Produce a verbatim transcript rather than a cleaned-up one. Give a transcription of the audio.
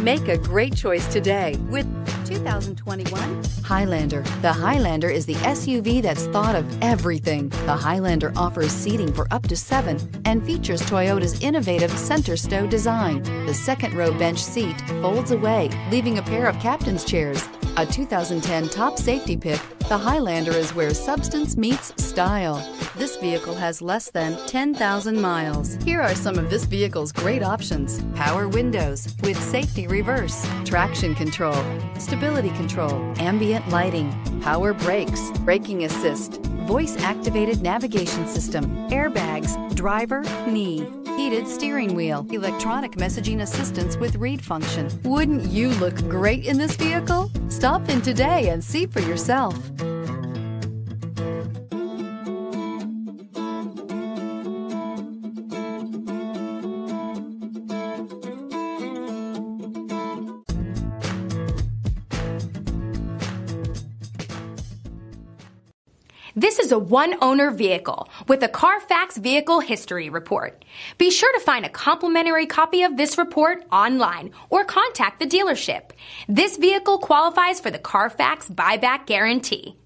Make a great choice today with two thousand twenty-one Highlander. The Highlander is the S U V that's thought of everything. The Highlander offers seating for up to seven and features Toyota's innovative center stow design. The second row bench seat folds away, leaving a pair of captain's chairs. A two thousand ten top safety pick, the Highlander is where substance meets style. This vehicle has less than ten thousand miles. Here are some of this vehicle's great options: power windows with safety reverse, traction control, stability control, ambient lighting, power brakes, braking assist, voice-activated navigation system, airbags, driver, knee, heated steering wheel, electronic messaging assistance with read function. Wouldn't you look great in this vehicle? Stop in today and see for yourself. This is a one-owner vehicle with a Carfax Vehicle History Report. Be sure to find a complimentary copy of this report online or contact the dealership. This vehicle qualifies for the Carfax Buyback Guarantee.